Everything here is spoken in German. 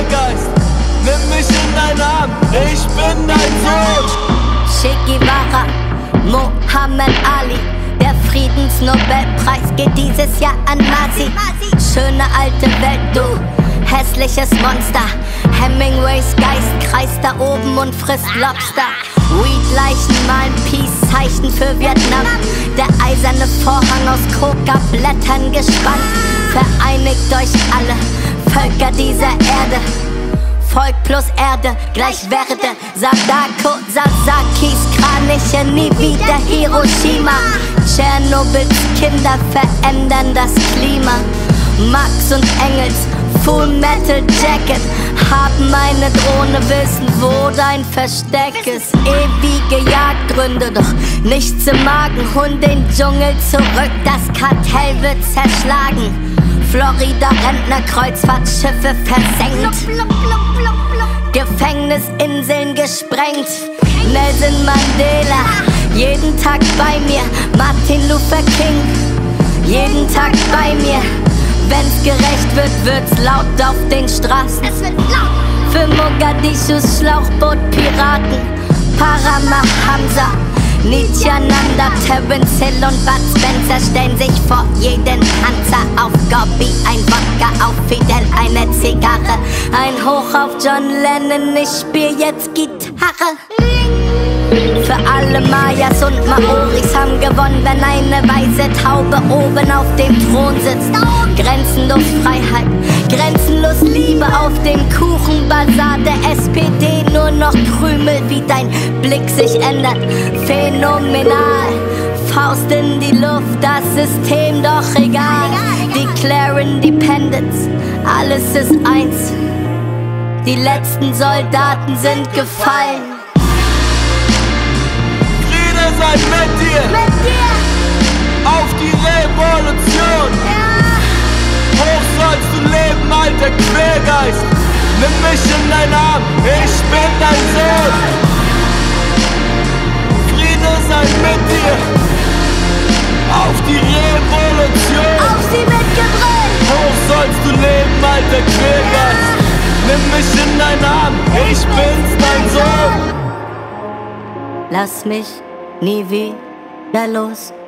Quälgeist. Nimm mich in deinen Arm, ich bin dein Sohn. Che Guevara, Mohammed Ali. Der Friedensnobelpreis geht dieses Jahr an Masi. Schöne alte Welt, du hässliches Monster. Hemingways Geist kreist da oben und frisst Lobster. Weed-Leichen malen Peace-Zeichen für Vietnam. Der eiserne Vorhang aus Coca-Blättern gespannt. Vereinigt euch alle Völker dieser Erde. Volk plus Erde gleich Werde. Sadako, Sasakis Kraniche, nie wieder Hiroshima. Tschernobyls Kinder verändern das Klima. Max und Engels, Full Metal Jacket, haben eine Drohne, wissen, wo dein Versteck ist. Ewige Jagdgründe, doch nichts im Magen. Hol den Dschungel zurück, das Kartell wird zerschlagen. Florida Rentner-Kreuzfahrtschiffe versenkt. Gefängnisinseln gesprengt. Nelson Mandela, jeden Tag bei mir. Martin Luther King, jeden Tag bei mir. Wenn's gerecht wird, wird's laut auf den Straßen. Es wird laut. Für Mogadishus Schlauchboot-Piraten. Paramahamsa, Nityananda, Terence Hill und Bud Spencer stellen sich vor jeden Panzer. Auf Gobi ein Wodka, auf Fidel eine Zigarre. Ein Hoch auf John Lennon, ich spiel jetzt Gitarre. Für alle Mayas und Maoris haben gewonnen, wenn eine weiße Taube oben auf dem Thron sitzt. Grenzenlos Freiheit, grenzenlos Liebe auf dem Kuchenbazar der SPD. Nur noch Krümel, wie dein Blick sich ändert. Phänomenal, Faust in die Luft, das System doch egal. Declare Independence, alles ist eins. Die letzten Soldaten sind gefallen. Sei mit dir, auf die Revolution. Hoch sollst du leben, alter Quälgeist. Nimm mich in deinen Arm, ich bin dein Sohn. Friede sei mit dir, auf die Revolution. Auf sie mitgebracht. Hoch sollst du leben, alter Quälgeist. Nimm mich in deinen Arm, ich bin's, dein Sohn. Lass mich nie wieder los.